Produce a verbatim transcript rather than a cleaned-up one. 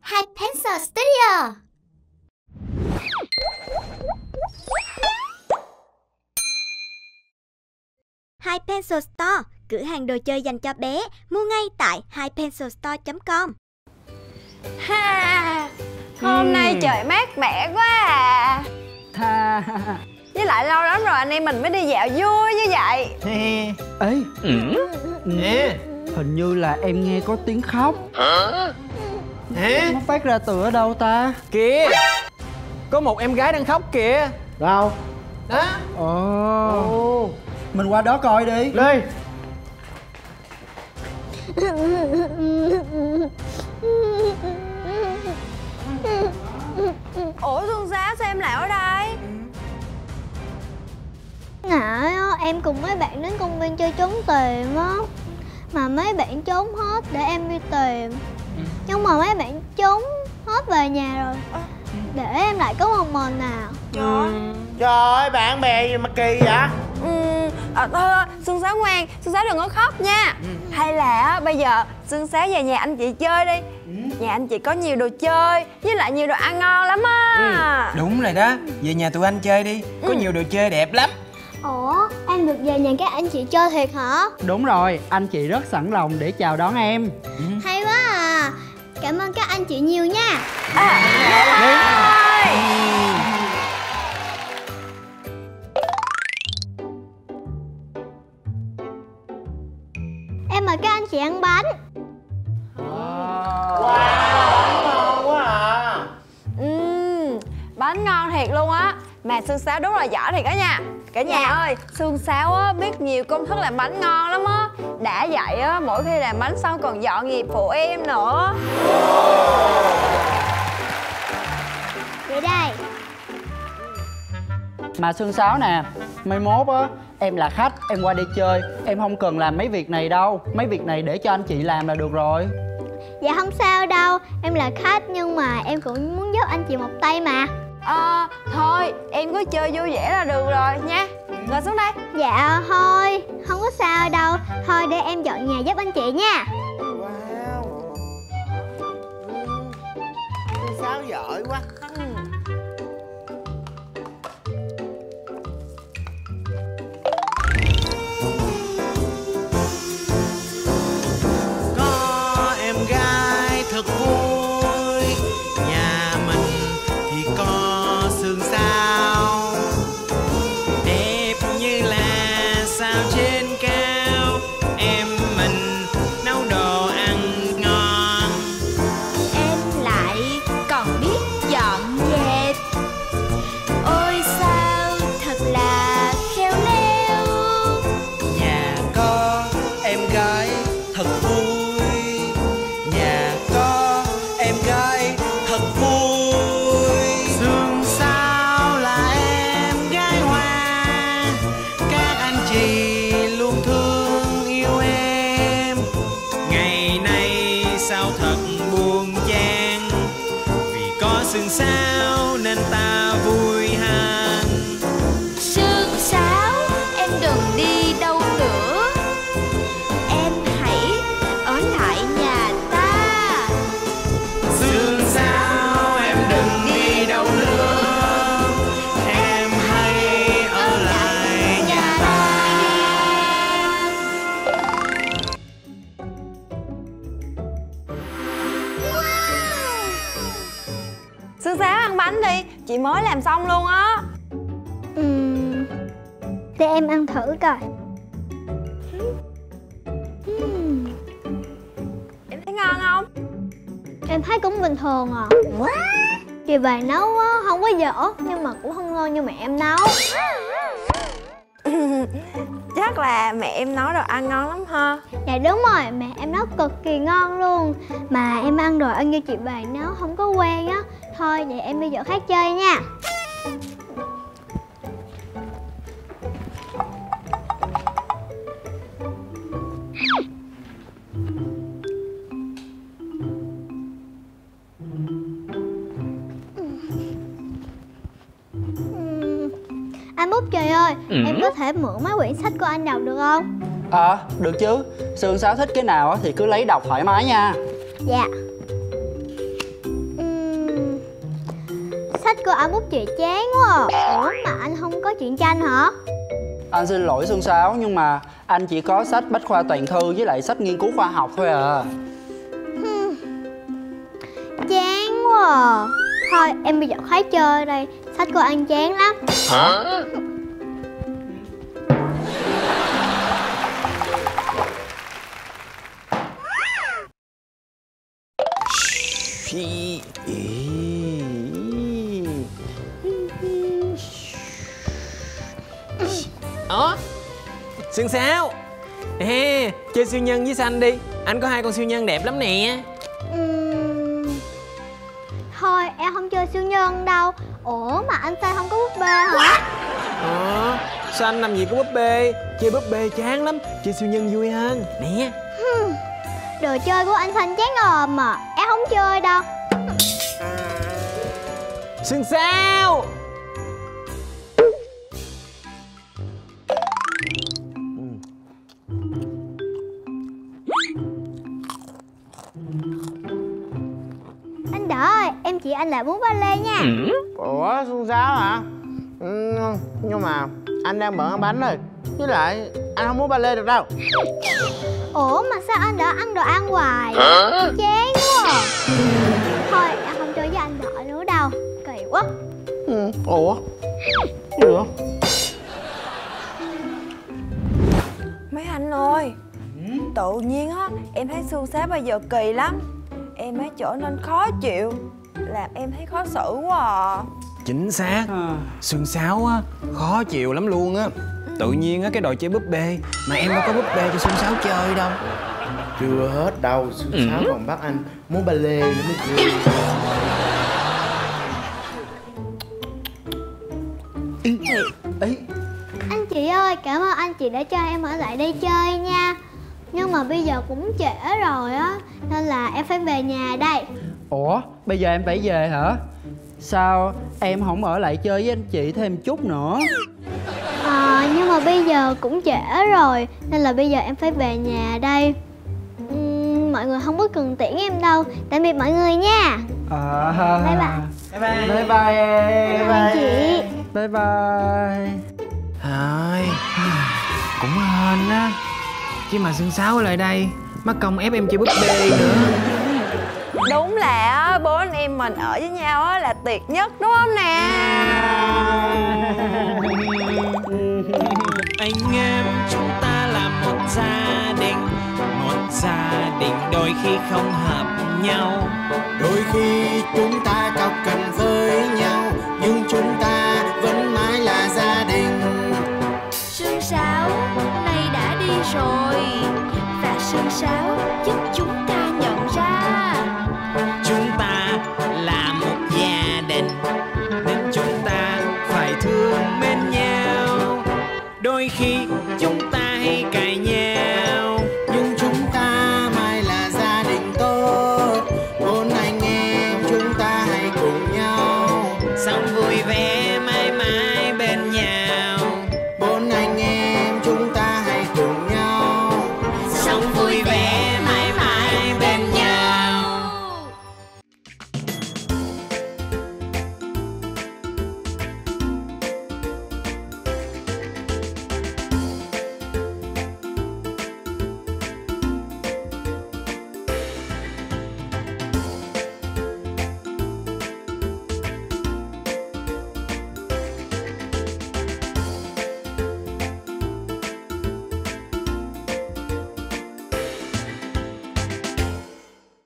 Hai Pencil Studio. Hai Pencil Store, cửa hàng đồ chơi dành cho bé, mua ngay tại hai pencil store chấm com. Ha, hôm nay trời mát mẻ quá à. Ha. Với lại lâu lắm rồi anh em mình mới đi dạo vui như vậy. Ê, Ừ. nè, hình như là em nghe có tiếng khóc. Hả? Nó phát ra từ ở đâu ta? Kìa, có một em gái đang khóc kìa. Đâu? Đó. Ồ, mình qua đó coi đi. Đi. Ủa Xuân Sáu sao em lại ở đây? Nãy á, em cùng mấy bạn đến công viên chơi trốn tìm á. Mà mấy bạn trốn hết để em đi tìm. Nhưng mà mấy bạn trốn hết về nhà rồi. Để em lại có một mình nào. Trời Trời ơi, bạn bè gì mà kỳ vậy? Ừ, à, thôi Xuân Sáu ngoan, Xuân Sáu đừng có khóc nha. ừ. Hay là á, bây giờ Xuân Sáu về nhà anh chị chơi đi. ừ. Nhà anh chị có nhiều đồ chơi với lại nhiều đồ ăn ngon lắm á. Ừ, đúng rồi đó, về nhà tụi anh chơi đi. Có ừ. nhiều đồ chơi đẹp lắm. Ủa, em được về nhà các anh chị chơi thiệt hả? Đúng rồi, anh chị rất sẵn lòng để chào đón em. ừ. Hay quá à. Cảm ơn các anh chị nhiều nha. À, rồi. Em mời các anh chị ăn bánh. Wow, ngon quá à. Ừ, bánh ngon thiệt luôn á. Mà Xuân Sáu đúng là giỏi thiệt á nha. Cả nhà Dạ. ơi, Xuân Sáu á, biết nhiều công thức làm bánh ngon lắm á. Đã vậy á, mỗi khi làm bánh xong còn dọn nghiệp phụ em nữa. Vậy đây. Mà Xuân Sáu nè, mai mốt á, em là khách, em qua đây chơi, em không cần làm mấy việc này đâu. Mấy việc này để cho anh chị làm là được rồi. Dạ không sao đâu. Em là khách nhưng mà em cũng muốn giúp anh chị một tay mà. Ờ, thôi, em cứ chơi vui vẻ là được rồi nha. Ngồi xuống đây. Dạ thôi, không có sao đâu. Thôi để em dọn nhà giúp anh chị nha. Wow. Xuân Sáu giỏi quá. Ừ. Có em gái thật vui, nhà mình thì có Sương Sao, đẹp như là sao trên cao. Em mình nấu đồ ăn ngon. Em lại còn biết dọn dẹp. Ôi sao thật là khéo léo. Nhà có em gái thật vui, nhà có em gái thật vui. Sương Sao là em gái hoa, các anh chị luôn thương yêu em. Ngày nay sao thật buồn chán, vì có Sương Sao nên ta vui hơn. Sương Sáu, em đừng đi đâu nữa. Em hãy ở lại nhà ta. Sương Sao em đừng đi đâu nữa, em hãy ở lại nhà ta. Xuân Sáu ăn bánh đi, chị mới làm xong luôn á. Ừm, để em ăn thử coi. Ừm, Em thấy ngon không? em thấy cũng bình thường à. Chị bà nấu á, không có dở nhưng mà cũng không ngon như mẹ em nấu. Chắc là mẹ em nấu đồ ăn ngon lắm ha. Dạ đúng rồi, mẹ em nấu cực kỳ ngon luôn. Mà em ăn rồi ăn như chị bà nấu không có quen á. Thôi vậy em đi chỗ khác chơi nha. Ừm, Anh Bút Chì ơi, Ừ. em có thể mượn mấy quyển sách của anh đọc được không? Ờ, à, được chứ. Sương Sáu thích cái nào á thì cứ lấy đọc thoải mái nha. Dạ. anh bút chì chán quá à. Ủa mà anh không có truyện tranh hả? Anh xin lỗi Xuân Sáo, nhưng mà anh chỉ có sách bách khoa toàn thư với lại sách nghiên cứu khoa học thôi à. Chán quá à. Thôi em bây giờ khoái chơi đây, sách của anh chán lắm. Hả? Ủa Sương Sáo, ê, chơi siêu nhân với Xanh đi. Anh có hai con siêu nhân đẹp lắm nè. uhm... Thôi em không chơi siêu nhân đâu. Ủa mà anh Xanh không có búp bê hả? Ờ, Xanh làm gì có búp bê. Chơi búp bê chán lắm, chơi siêu nhân vui hơn nè. Đồ chơi của anh Xanh chán ồm mà em không chơi đâu. Sương Sáo. Anh Đỡ ơi, em chỉ anh lại muốn ba lê nha. Ủa Xuân Sáo hả? Ừ, nhưng mà anh đang bận ăn bánh rồi. Với lại anh không muốn ba lê được đâu. Ủa mà sao anh Đỡ ăn đồ ăn hoài? Chán quá à. Thôi em không chơi với anh Đỡ nữa đâu, kỳ quá. Ừ, ủa được. Mấy anh ơi, tự nhiên á em thấy Sương Sáo bây giờ kỳ lắm. Em ấy trở nên khó chịu, làm em thấy khó xử quá à. Chính xác, À. Sương Sáo á khó chịu lắm luôn á. Tự nhiên á cái đồ chơi búp bê mà em đâu có búp bê cho Sương Sáo chơi đâu. Chưa hết đâu, Xuân Sáo còn bắt anh muốn ba lê nữa mới chịu. Ý, Anh chị ơi, cảm ơn anh chị đã cho em ở lại đây chơi nha. Nhưng mà bây giờ cũng trễ rồi á, nên là em phải về nhà đây. ủa bây giờ em phải về hả? Sao em không ở lại chơi với anh chị thêm chút nữa? À, nhưng mà bây giờ cũng trễ rồi, nên là bây giờ em phải về nhà đây. Uhm, mọi người không có cần tiễn em đâu. Tạm biệt mọi người nha. À, Bye bye. Bye bye. Bye bye em. Bye bye anh chị. Bye bye. Thôi, cũng hên á. Chứ mà Sương Sáo ở lại đây mất công ép em chơi búp bê nữa. Đúng là á, bố anh em mình ở với nhau á là tuyệt nhất đúng không nè? Anh em chúng ta là một gia đình, một gia đình đôi khi không hợp nhau,